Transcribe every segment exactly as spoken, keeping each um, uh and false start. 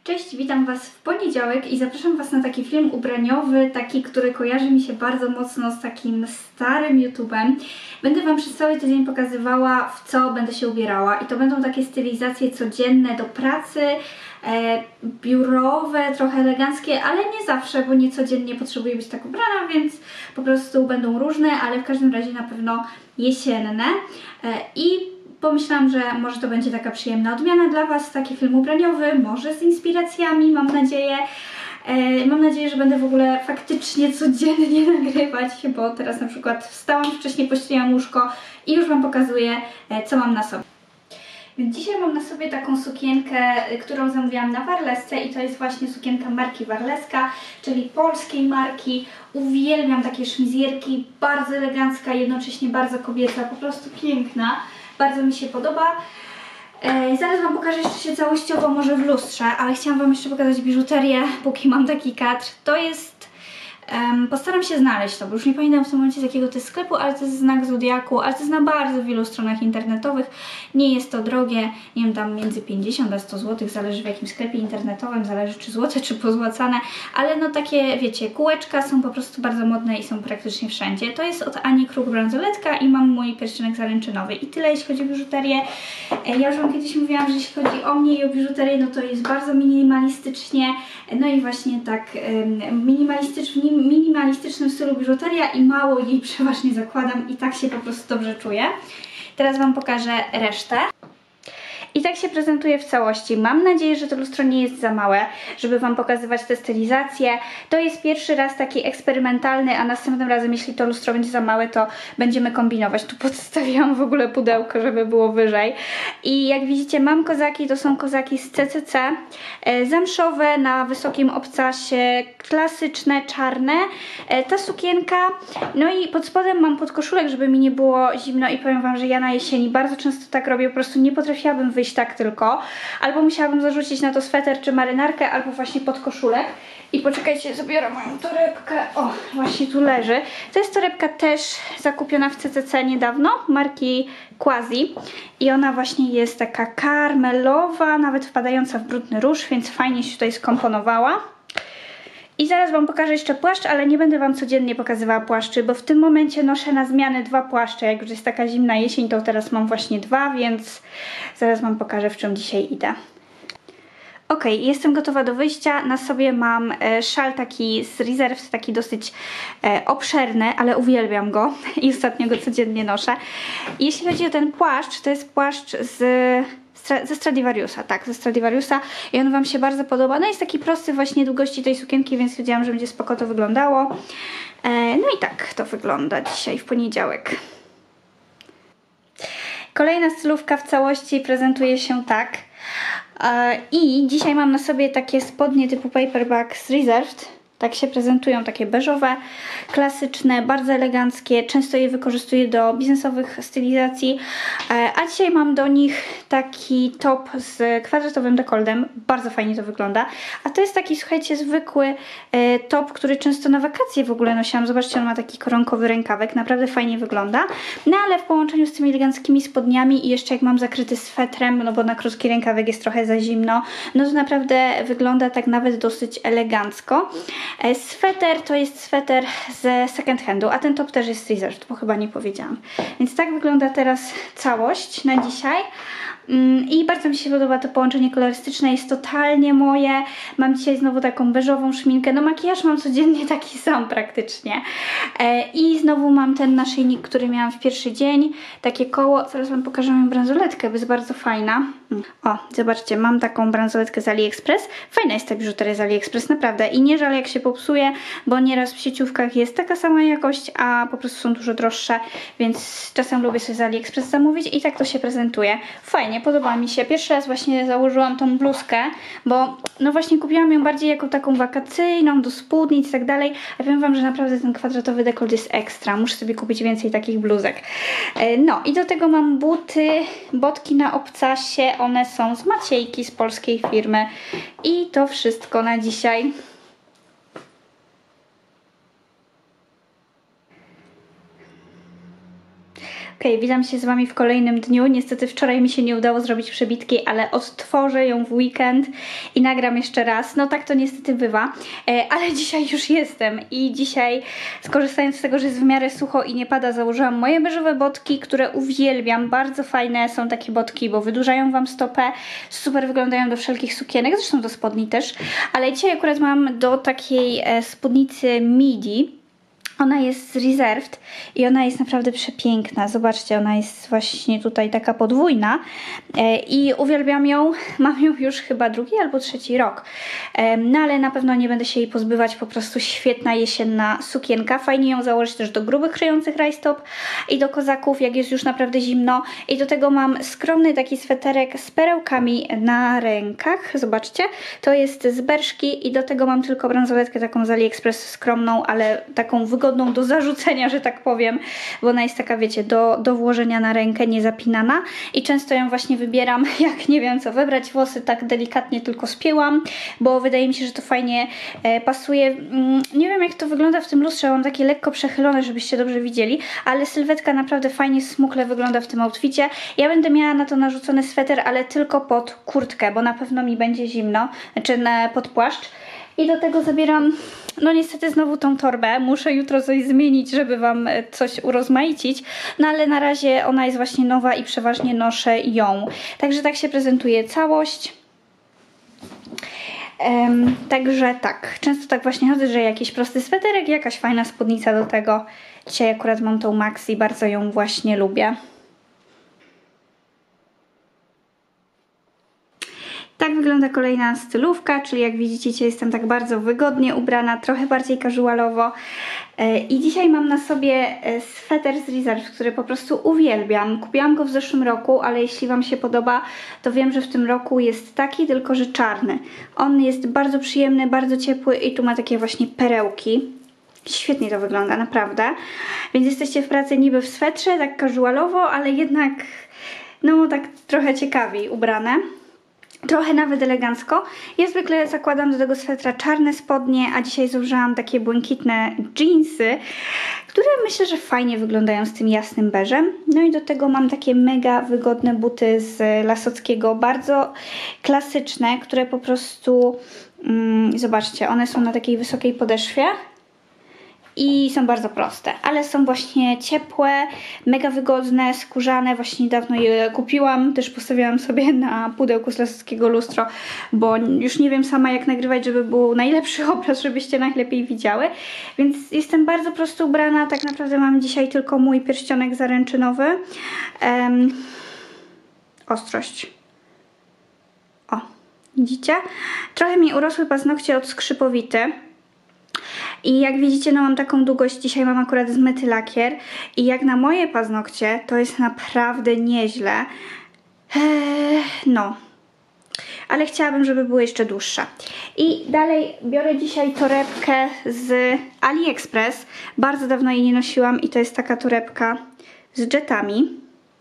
Cześć, witam Was w poniedziałek i zapraszam Was na taki film ubraniowy, taki, który kojarzy mi się bardzo mocno z takim starym YouTube'em. Będę Wam przez cały tydzień pokazywała, w co będę się ubierała i to będą takie stylizacje codzienne do pracy, e, biurowe, trochę eleganckie, ale nie zawsze, bo nie codziennie potrzebuję być tak ubrana, więc po prostu będą różne, ale w każdym razie na pewno jesienne e, i pomyślałam, że może to będzie taka przyjemna odmiana dla Was, taki film ubraniowy, może z inspiracjami, mam nadzieję. E, mam nadzieję, że będę w ogóle faktycznie codziennie nagrywać, bo teraz na przykład wstałam wcześniej, pościeliłam łóżko i już Wam pokazuję, e, co mam na sobie. Więc dzisiaj mam na sobie taką sukienkę, którą zamówiłam na Warlesce i to jest właśnie sukienka marki Warleska, czyli polskiej marki. Uwielbiam takie szmizjerki, bardzo elegancka, jednocześnie bardzo kobieca, po prostu piękna. Bardzo mi się podoba. E, zaraz Wam pokażę jeszcze się całościowo może w lustrze, ale chciałam Wam jeszcze pokazać biżuterię, póki mam taki kadr. To jest... Um, postaram się znaleźć to, bo już nie pamiętam w tym momencie z jakiego to jest sklepu, ale to jest znak Zodiaku, ale to jest na bardzo wielu stronach internetowych. Nie jest to drogie, nie wiem, tam między pięćdziesiąt a sto złotych, zależy w jakim sklepie internetowym, zależy czy złote, czy pozłacane, ale no takie, wiecie, kółeczka są po prostu bardzo modne i są praktycznie wszędzie. To jest od Ani Kruk bransoletka i mam mój pierścionek zaręczynowy. I tyle jeśli chodzi o biżuterię. Ja już Wam kiedyś mówiłam, że jeśli chodzi o mnie i o biżuterię, no to jest bardzo minimalistycznie, no i właśnie tak um, minimalistycznie, w minimalistycznym stylu biżuteria i mało jej przeważnie zakładam i tak się po prostu dobrze czuję. Teraz Wam pokażę resztę. I tak się prezentuje w całości. Mam nadzieję, że to lustro nie jest za małe, żeby Wam pokazywać te stylizacje. To jest pierwszy raz taki eksperymentalny, a następnym razem, jeśli to lustro będzie za małe, to będziemy kombinować. Tu podstawiłam w ogóle pudełko, żeby było wyżej. I jak widzicie, mam kozaki, to są kozaki z C C C, e, zamszowe, na wysokim obcasie, klasyczne, czarne. E, ta sukienka, no i pod spodem mam podkoszulek, żeby mi nie było zimno i powiem Wam, że ja na jesieni bardzo często tak robię, po prostu nie potrafiłabym wyjść tak tylko, albo musiałabym zarzucić na to sweter czy marynarkę, albo właśnie podkoszulek. I poczekajcie, zabiorę moją torebkę, o, właśnie tu leży. To jest torebka też zakupiona w C C C niedawno, marki Quasi i ona właśnie jest taka karmelowa, nawet wpadająca w brudny róż, więc fajnie się tutaj skomponowała. I zaraz Wam pokażę jeszcze płaszcz, ale nie będę Wam codziennie pokazywała płaszczy, bo w tym momencie noszę na zmianę dwa płaszcze. Jak już jest taka zimna jesień, to teraz mam właśnie dwa, więc zaraz Wam pokażę, w czym dzisiaj idę. Ok, jestem gotowa do wyjścia. Na sobie mam e, szal taki z Reserved, taki dosyć e, obszerny, ale uwielbiam go i ostatnio go codziennie noszę. Jeśli chodzi o ten płaszcz, to jest płaszcz z... ze Stradivariusa, tak, ze Stradivariusa i on Wam się bardzo podoba. No jest taki prosty właśnie długości tej sukienki, więc wiedziałam, że będzie spoko to wyglądało. E, no i tak to wygląda dzisiaj w poniedziałek. Kolejna stylówka w całości prezentuje się tak. E, I dzisiaj mam na sobie takie spodnie typu paperback z Reserved. Tak się prezentują, takie beżowe, klasyczne, bardzo eleganckie. Często je wykorzystuję do biznesowych stylizacji. A dzisiaj mam do nich taki top z kwadratowym dekoltem. Bardzo fajnie to wygląda. A to jest taki, słuchajcie, zwykły top, który często na wakacje w ogóle nosiłam. Zobaczcie, on ma taki koronkowy rękawek. Naprawdę fajnie wygląda. No ale w połączeniu z tymi eleganckimi spodniami i jeszcze jak mam zakryty swetrem, no bo na krótki rękawek jest trochę za zimno, no to naprawdę wygląda tak nawet dosyć elegancko. Sweter to jest sweter ze second handu, a ten top też jest z Reserved, bo chyba nie powiedziałam. Więc tak wygląda teraz całość na dzisiaj. I bardzo mi się podoba to połączenie kolorystyczne, jest totalnie moje. Mam dzisiaj znowu taką beżową szminkę, no makijaż mam codziennie taki sam praktycznie. I znowu mam ten naszyjnik, który miałam w pierwszy dzień, takie koło, zaraz Wam pokażę moją bransoletkę, bo jest bardzo fajna. O, zobaczcie, mam taką bransoletkę z AliExpress. Fajna jest ta biżuteria z AliExpress, naprawdę. I nie żal jak się popsuje, bo nieraz w sieciówkach jest taka sama jakość, a po prostu są dużo droższe, więc czasem lubię sobie z AliExpress zamówić i tak to się prezentuje. Fajnie, podoba mi się. Pierwszy raz właśnie założyłam tą bluzkę, bo no właśnie kupiłam ją bardziej jako taką wakacyjną, do spódnic i tak dalej, a powiem Wam, że naprawdę ten kwadratowy dekolt jest ekstra. Muszę sobie kupić więcej takich bluzek. No i do tego mam buty, botki na obcasie, one są z Maciejki, z polskiej firmy i to wszystko na dzisiaj. Ok, Hej, witam się z Wami w kolejnym dniu. Niestety wczoraj mi się nie udało zrobić przebitki, ale odtworzę ją w weekend i nagram jeszcze raz. No tak to niestety bywa, ale dzisiaj już jestem i dzisiaj, skorzystając z tego, że jest w miarę sucho i nie pada, założyłam moje beżowe botki, które uwielbiam. Bardzo fajne są takie botki, bo wydłużają Wam stopę, super wyglądają do wszelkich sukienek, zresztą do spodni też, ale dzisiaj akurat mam do takiej spódnicy midi. Ona jest z Reserved i ona jest naprawdę przepiękna. Zobaczcie, ona jest właśnie tutaj taka podwójna i uwielbiam ją. Mam ją już chyba drugi albo trzeci rok. No ale na pewno nie będę się jej pozbywać. Po prostu świetna jesienna sukienka. Fajnie ją założyć też do grubych, kryjących rajstop i do kozaków, jak jest już naprawdę zimno. I do tego mam skromny taki sweterek z perełkami na rękach. Zobaczcie, to jest z Berszki i do tego mam tylko bransoletkę taką z AliExpress skromną, ale taką wygodną do zarzucenia, że tak powiem, bo ona jest taka, wiecie, do, do włożenia na rękę, niezapinana i często ją właśnie wybieram, jak nie wiem co wybrać. Włosy tak delikatnie tylko spięłam, bo wydaje mi się, że to fajnie e, pasuje. Mm, nie wiem jak to wygląda w tym lustrze, mam takie lekko przechylone, żebyście dobrze widzieli, ale sylwetka naprawdę fajnie, smukle wygląda w tym outficie. Ja będę miała na to narzucony sweter, ale tylko pod kurtkę, bo na pewno mi będzie zimno, znaczy na, pod płaszcz. I do tego zabieram, no niestety znowu tą torbę, muszę jutro coś zmienić, żeby Wam coś urozmaicić, no ale na razie ona jest właśnie nowa i przeważnie noszę ją. Także tak się prezentuje całość. Um, także tak, często tak właśnie chodzę, że jakiś prosty sweterek, jakaś fajna spódnica do tego. Dzisiaj akurat mam tą Maxi, bardzo ją właśnie lubię. Tak wygląda kolejna stylówka, czyli jak widzicie jestem tak bardzo wygodnie ubrana, trochę bardziej casualowo. I dzisiaj mam na sobie sweter z Reserved, który po prostu uwielbiam. Kupiłam go w zeszłym roku, ale jeśli Wam się podoba, to wiem, że w tym roku jest taki, tylko że czarny. On jest bardzo przyjemny, bardzo ciepły i tu ma takie właśnie perełki. Świetnie to wygląda, naprawdę. Więc jesteście w pracy niby w swetrze, tak casualowo, ale jednak no tak trochę ciekawiej ubrane. Trochę nawet elegancko. Ja zwykle zakładam do tego swetra czarne spodnie, a dzisiaj założyłam takie błękitne dżinsy, które myślę, że fajnie wyglądają z tym jasnym beżem. No i do tego mam takie mega wygodne buty z Lasockiego, bardzo klasyczne, które po prostu, mm, zobaczcie, one są na takiej wysokiej podeszwie. I są bardzo proste, ale są właśnie ciepłe, mega wygodne, skórzane. Właśnie niedawno je kupiłam, też postawiłam sobie na pudełku z Lasockiego lustro, bo już nie wiem sama jak nagrywać, żeby był najlepszy obraz, żebyście najlepiej widziały. Więc jestem bardzo prosto ubrana, tak naprawdę mam dzisiaj tylko mój pierścionek zaręczynowy. Um, ostrość. O, widzicie? Trochę mi urosły paznokcie od skrzypowity. I jak widzicie, no mam taką długość, dzisiaj mam akurat zmyty lakier i jak na moje paznokcie, to jest naprawdę nieźle. Eee, no, ale chciałabym, żeby były jeszcze dłuższe. I dalej biorę dzisiaj torebkę z AliExpress. Bardzo dawno jej nie nosiłam i to jest taka torebka z jetami.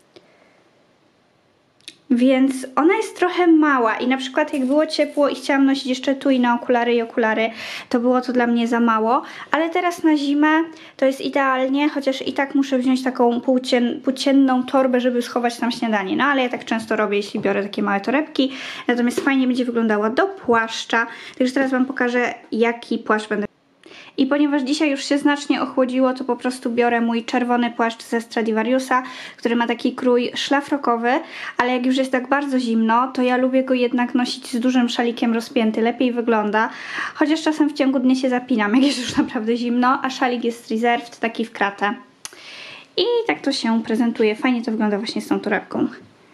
Więc ona jest trochę mała i na przykład jak było ciepło i chciałam nosić jeszcze tu i na okulary i okulary, to było to dla mnie za mało, ale teraz na zimę to jest idealnie, chociaż i tak muszę wziąć taką płócien, płócienną torbę, żeby schować tam śniadanie, no ale ja tak często robię, jeśli biorę takie małe torebki, natomiast fajnie będzie wyglądała do płaszcza, także teraz Wam pokażę, jaki płaszcz będę. I ponieważ dzisiaj już się znacznie ochłodziło, to po prostu biorę mój czerwony płaszcz ze Stradivariusa, który ma taki krój szlafrokowy, ale jak już jest tak bardzo zimno, to ja lubię go jednak nosić z dużym szalikiem rozpięty, lepiej wygląda, chociaż czasem w ciągu dnia się zapinam, jak jest już naprawdę zimno, a szalik jest Reserved, taki w kratę. I tak to się prezentuje, fajnie to wygląda właśnie z tą torebką.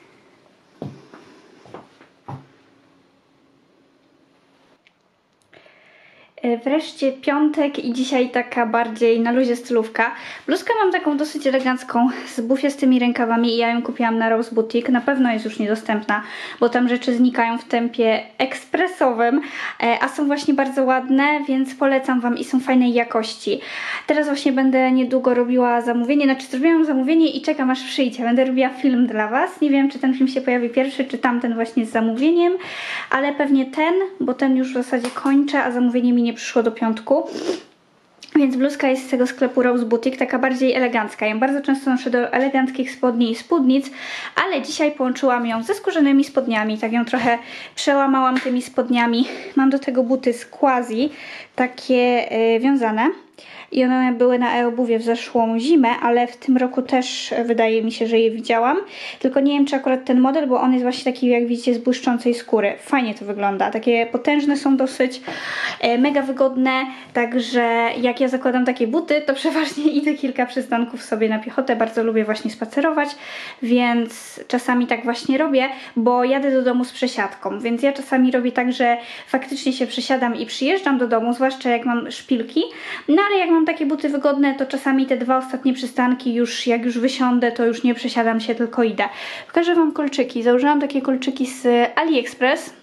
Wreszcie piątek i dzisiaj taka bardziej na luzie stylówka. Bluzkę mam taką dosyć elegancką z bufiastymi rękawami i ja ją kupiłam na Rose Boutique. Na pewno jest już niedostępna, bo tam rzeczy znikają w tempie ekspresowym, a są właśnie bardzo ładne, więc polecam Wam i są fajnej jakości. Teraz właśnie będę niedługo robiła zamówienie, znaczy zrobiłam zamówienie i czekam aż przyjdzie. Będę robiła film dla Was. Nie wiem, czy ten film się pojawi pierwszy, czy tamten właśnie z zamówieniem, ale pewnie ten, bo ten już w zasadzie kończę, a zamówienie mi nie przyszło do piątku. Więc bluzka jest z tego sklepu Rose Boutique, taka bardziej elegancka. Ja bardzo często noszę do eleganckich spodni i spódnic, ale dzisiaj połączyłam ją ze skórzanymi spodniami. Tak ją trochę przełamałam tymi spodniami. Mam do tego buty z Quasi, takie yy, wiązane. I one były na e-obuwie w zeszłą zimę, ale w tym roku też wydaje mi się, że je widziałam. Tylko nie wiem, czy akurat ten model, bo on jest właśnie taki, jak widzicie, z błyszczącej skóry. Fajnie to wygląda. Takie potężne są dosyć, e, mega wygodne. Także jak ja zakładam takie buty, to przeważnie idę kilka przystanków sobie na piechotę. Bardzo lubię właśnie spacerować, więc czasami tak właśnie robię, bo jadę do domu z przesiadką. Więc ja czasami robię tak, że faktycznie się przesiadam i przyjeżdżam do domu, zwłaszcza jak mam szpilki. No ale jak mam takie buty wygodne, to czasami te dwa ostatnie przystanki już, jak już wysiądę, to już nie przesiadam się, tylko idę. Pokażę wam kolczyki. Założyłam takie kolczyki z AliExpress.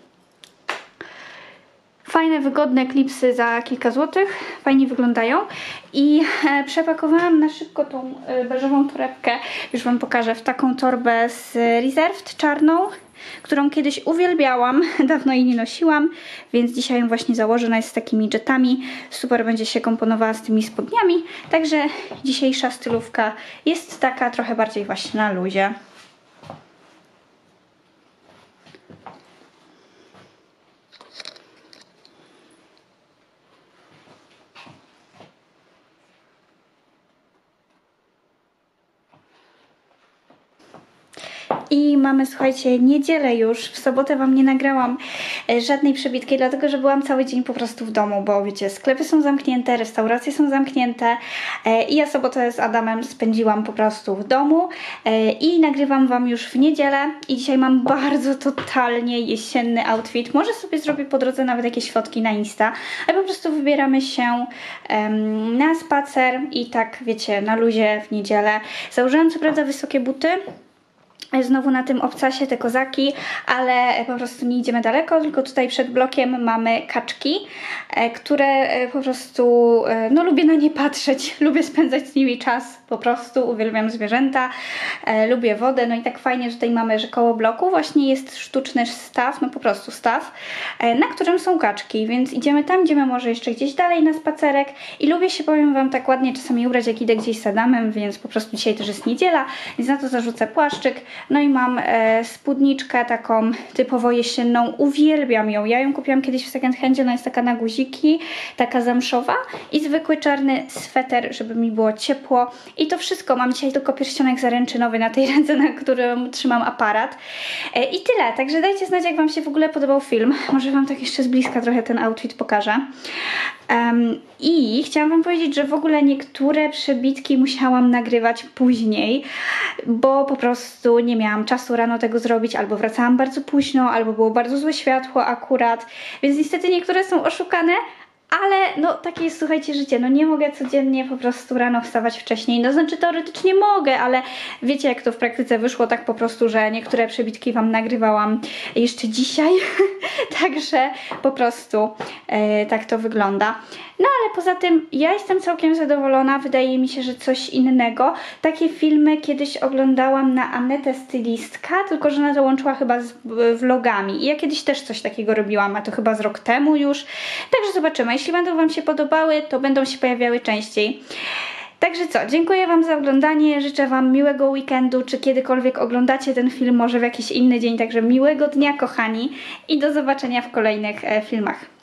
Fajne, wygodne klipsy za kilka złotych. Fajnie wyglądają. I e, przepakowałam na szybko tą e, beżową torebkę. Już wam pokażę. W taką torbę z Reserved, czarną, którą kiedyś uwielbiałam, dawno jej nie nosiłam, więc dzisiaj ją właśnie założę. Ona jest z takimi jetami, super będzie się komponowała z tymi spodniami, także dzisiejsza stylówka jest taka trochę bardziej właśnie na luzie. I mamy, słuchajcie, niedzielę już. W sobotę wam nie nagrałam e, żadnej przebitki, dlatego że byłam cały dzień po prostu w domu, bo wiecie, sklepy są zamknięte, restauracje są zamknięte e, i ja sobotę z Adamem spędziłam po prostu w domu e, i nagrywam wam już w niedzielę i dzisiaj mam bardzo totalnie jesienny outfit. Może sobie zrobię po drodze nawet jakieś fotki na Insta, ale po prostu wybieramy się em, na spacer i tak, wiecie, na luzie w niedzielę. Założyłam co prawda wysokie buty, znowu na tym obcasie te kozaki, ale po prostu nie idziemy daleko, tylko tutaj przed blokiem mamy kaczki, które po prostu, no lubię na nie patrzeć, lubię spędzać z nimi czas, po prostu uwielbiam zwierzęta, lubię wodę, no i tak fajnie, że tutaj mamy, że koło bloku właśnie jest sztuczny staw, no po prostu staw, na którym są kaczki, więc idziemy tam, idziemy może jeszcze gdzieś dalej na spacerek i lubię się, powiem wam, tak ładnie czasami ubrać, jak idę gdzieś z Adamem, więc po prostu dzisiaj też jest niedziela, więc na to zarzucę płaszczyk. No i mam e, spódniczkę taką typowo jesienną, uwielbiam ją, ja ją kupiłam kiedyś w second handzie, ona jest taka na guziki, taka zamszowa i zwykły czarny sweter, żeby mi było ciepło i to wszystko. Mam dzisiaj tylko pierścionek zaręczynowy na tej ręce, na którym trzymam aparat e, i tyle, także dajcie znać, jak wam się w ogóle podobał film, może wam tak jeszcze z bliska trochę ten outfit pokażę. Um, I chciałam wam powiedzieć, że w ogóle niektóre przebitki musiałam nagrywać później, bo po prostu nie miałam czasu rano tego zrobić, albo wracałam bardzo późno, albo było bardzo złe światło akurat, więc niestety niektóre są oszukane, ale no takie jest, słuchajcie, życie, no nie mogę codziennie po prostu rano wstawać wcześniej, no znaczy teoretycznie mogę, ale wiecie, jak to w praktyce wyszło, tak po prostu, że niektóre przebitki wam nagrywałam jeszcze dzisiaj, także po prostu e, tak to wygląda. No ale poza tym ja jestem całkiem zadowolona, wydaje mi się, że coś innego. Takie filmy kiedyś oglądałam na Anetę Stylistka, tylko że ona to łączyła chyba z vlogami i ja kiedyś też coś takiego robiłam, a to chyba z rok temu już, także zobaczymy. Jeśli będą wam się podobały, to będą się pojawiały częściej. Także co, dziękuję wam za oglądanie, życzę wam miłego weekendu, czy kiedykolwiek oglądacie ten film, może w jakiś inny dzień, także miłego dnia, kochani, i do zobaczenia w kolejnych e, filmach.